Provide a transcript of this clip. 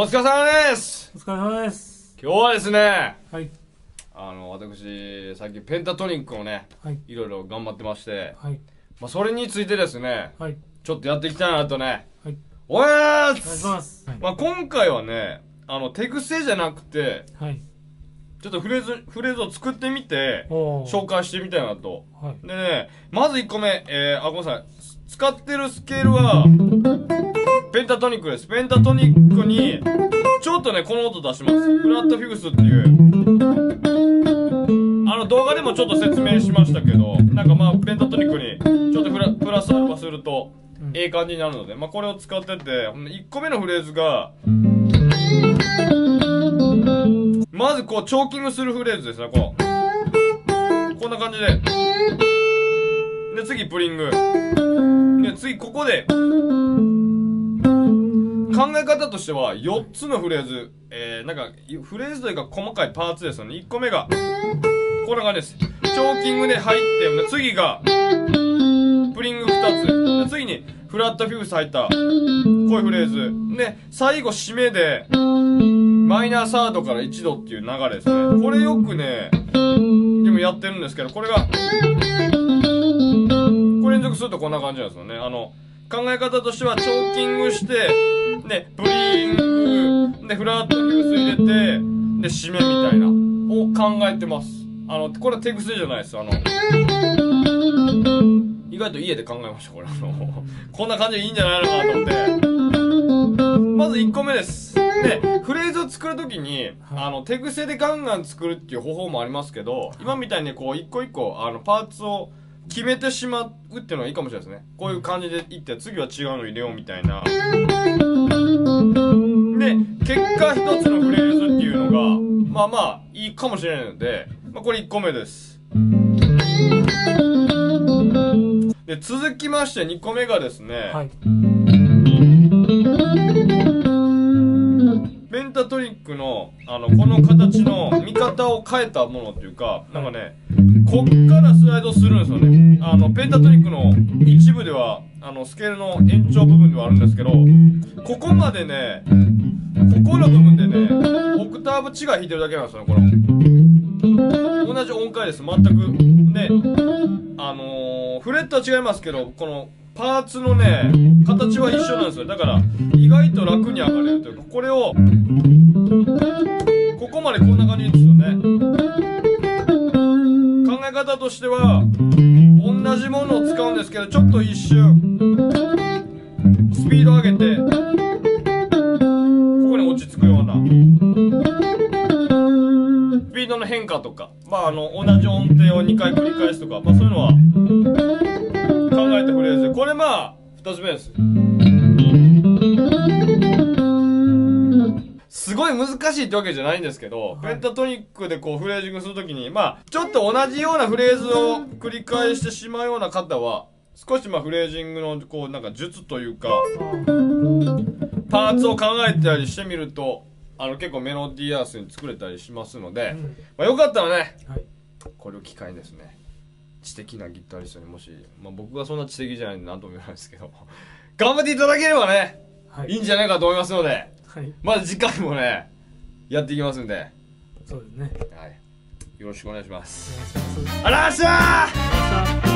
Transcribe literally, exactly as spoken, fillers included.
お疲れ様です。 お疲れ様です。 今日はですね、 はい。 あの、私、最近ペンタトニックをね、はい、いろいろ頑張ってまして、はい。まあ、それについてですね、はい。ちょっとやっていきたいなとね、はい。おやーす。 お願いします。はい、 まあ、今回はね、あの、手癖じゃなくて、はい。ちょっとフレーズ、フレーズを作ってみて、紹介してみたいなと。はい。でね、まずいっこめ、えー、あ、ごめんなさい。使ってるスケールは、ペンタトニックです。ペンタトニックに、ちょっとね、この音出します。フラットフィフスっていう。あの、動画でもちょっと説明しましたけど、なんかまあ、ペンタトニックに、ちょっとフラプラスアルファすると、ええ感じになるので、まあ、これを使ってて、いっこめのフレーズが、まずこう、チョーキングするフレーズですね、こう。こんな感じで。で、次、プリング。で、次、ここで、考え方としては、よっつのフレーズ。えー、なんか、フレーズというか細かいパーツですよね。いっこめが、こんな感じです。チョーキングで入って、で次が、プリングふたつ。で、次に、フラットフィフス入った、こういうフレーズ。で、最後、締めで、マイナーサードからいちどっていう流れですね。これよくね、でもやってるんですけど、これが、これ連続するとこんな感じなんですよね。あの、考え方としては、チョーキングして、で、プリング、で、フラットフィフス入れて、で、締めみたいな、を考えてます。あの、これは手癖じゃないです。あの、意外と家で考えました、これ。あの、こんな感じでいいんじゃないのかなと思って。まずいっこめです。で、フレーズを作るときに、あの、手癖でガンガン作るっていう方法もありますけど、今みたいにこう、一個一個、あの、パーツを決めてしまうっていうのがいいかもしれないですね。こういう感じでいって、次は違うの入れようみたいな。で、結果一つのフレーズっていうのが、まあまあ、いいかもしれないので、まあこれいっこめです。で、続きましてにこめがですね、はい、ペンタトニックの、あの、この形の見方を変えたものっていうか、なんかね、こっからスライドするんですよね。あの、ペンタトニックの一部では、あの、スケールの延長部分ではあるんですけど、ここまでね、ここの部分でね、オクターブ違い弾いてるだけなんですよね、この。同じ音階です、全く。で、あのー、フレットは違いますけど、この、パーツのね、形は一緒なんですよ。だから、意外と楽に上がれるというか、これを、ここまでこんな感じですよね。考え方としては、同じものを使うんですけど、ちょっと一瞬、スピード上げて、ここに落ち着くような、スピードの変化とか、まあ、あの、同じ音程をにかい繰り返すとか、まあ、そういうのは、考えたフレーズで、これまあ、二つ目です。すごい難しいってわけじゃないんですけど、はい、ペンタトニックでこうフレージングするときに、まあ、ちょっと同じようなフレーズを繰り返してしまうような方は、少しまあフレージングのこうなんか術というか、パーツを考えたりしてみると、あの結構メロディアスに作れたりしますので、うん、まあよかったらね、はい、これを機会にですね、知的なギタリストにもし、まあ僕がそんな知的じゃないんで何とも言わないですけど、頑張っていただければね、はい、いいんじゃないかと思いますので、はい、まだ次回もね、やっていきますんで。 そうですね。 はい。よろしくお願いします。 お願いします。 あらっしゃー